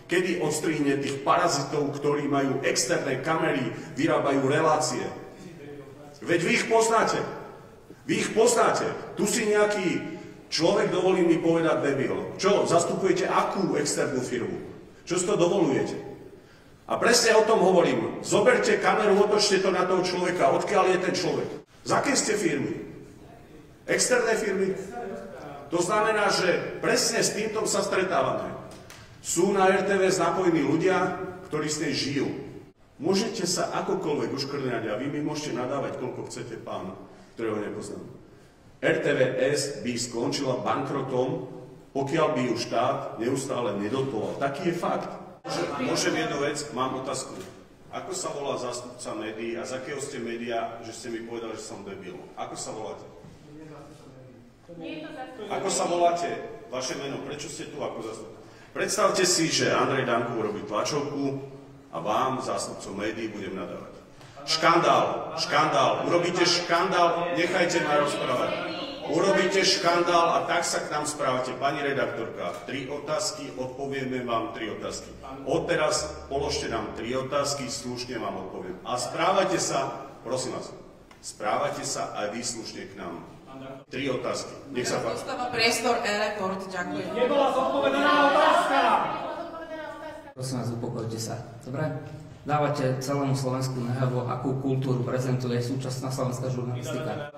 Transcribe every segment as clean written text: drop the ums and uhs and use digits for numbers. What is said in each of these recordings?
Kedy odstrihne tých parazitov, ktorí majú externé kamery, vyrábajú relácie? Veď vy ich poznáte. Vy ich poznáte. Tu si nejaký človek, dovolí mi povedať, debil. Čo, zastupujete akú externú firmu? Čo si to dovolujete? A presne o tom hovorím. Zoberte kameru, otočte to na toho človeka. Odkiaľ je ten človek? Z akej ste firmy? Externé firmy? To znamená, že presne s týmto sa stretávame. Sú na RTVS napojení ľudia, ktorí s nej žijú. Môžete sa akokoľvek uškrňať a vy mi môžete nadávať, koľko chcete, pán, ktorého nepoznám. RTVS by skončila bankrotom, pokiaľ by ju štát neustále nedotoval. Taký je fakt. Môžem jednu vec, mám otázku. Ako sa volá zástupca médií a z akého ste média, že ste mi povedali, že som debil? Ako sa voláte? Ako sa voláte? Vaše meno, prečo ste tu ako zástupca? Predstavte si, že Andrej Danko urobí tlačovku a vám, zástupcom médií, budem nadávať. Škandál, urobíte škandál, nechajte ma rozprávať. Urobíte škandál a tak sa k nám správate. Pani redaktorka, 3 otázky, odpovieme vám 3 otázky. Odteraz položte nám 3 otázky, slušne vám odpoviem. A správajte sa, prosím vás, správajte sa aj vy slušne k nám. 3 otázky. Nech sa páči. Dostáva priestor e-report, ďakujem. Nebola zodpovedaná otázka! Prosím vás, upokojte sa. Dobre? Dávate celému Slovensku najavo, akú kultúru prezentuje súčasná slovenská žurnalistika.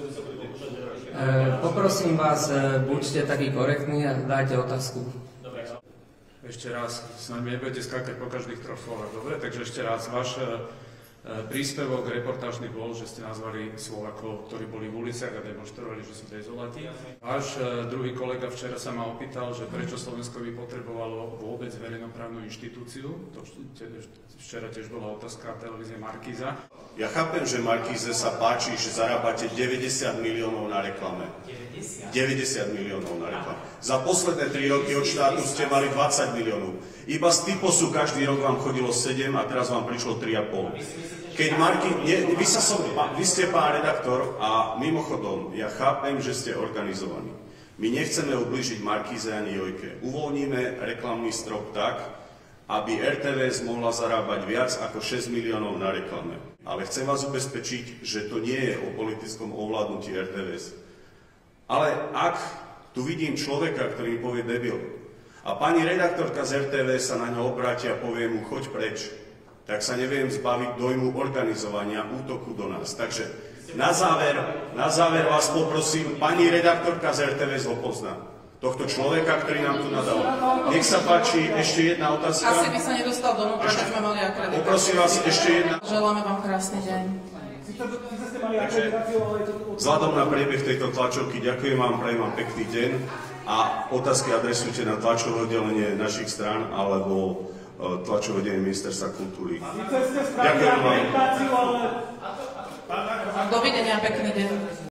Poprosím vás, buďte takí korektní a dajte otázku. Ešte raz, s nami nebudete skákať po každých 3 slovách, dobre? Takže ešte raz, váš príspevok reportážny bol, že ste nazvali Slovákov, ktorí boli v uliciach a demonštrovali, že sú dezolati. Váš druhý kolega včera sa ma opýtal, že prečo Slovensko by potrebovalo vôbec verejnoprávnu inštitúciu. To včera tiež bola otázka televízie Markíza. Ja chápem, že Markíze sa páči, že zarábate 90 miliónov na reklame. 90 miliónov na reklame. Za posledné 3 roky od štátu ste mali 20 miliónov. Iba z Typosu každý rok vám chodilo 7 a teraz vám prišlo 3,5. Keď vy ste pán redaktor a mimochodom, ja chápem, že ste organizovaní. My nechceme ublížiť Markíze ani Jojke. Uvoľníme reklamný strop tak, aby RTVS mohla zarábať viac ako 6 miliónov na reklame. Ale chcem vás ubezpečiť, že to nie je o politickom ovládnutí RTVS. Ale ak tu vidím človeka, ktorý mi povie debil, a pani redaktorka z RTVS sa na ňo obráti a povie mu, choď preč, tak sa neviem zbaviť dojmu organizovania útoku do nás. Takže na záver vás poprosím, pani redaktorka z RTVS ho pozná. Tohto človeka, ktorý nám tu nadal. Nech sa páči, ešte jedna otázka. Asi by sa nedostal donútra, keď sme mali akreditáciu. Poprosím vás, ešte jedna. Želáme vám krásny deň. Vzhľadom na priebeh tejto tlačovky ďakujem vám, prajem vám pekný deň a otázky adresujte na tlačové oddelenie našich strán alebo tlačové oddelenie Ministerstva kultúry. Ďakujem vám. Dovidenia, pekný deň.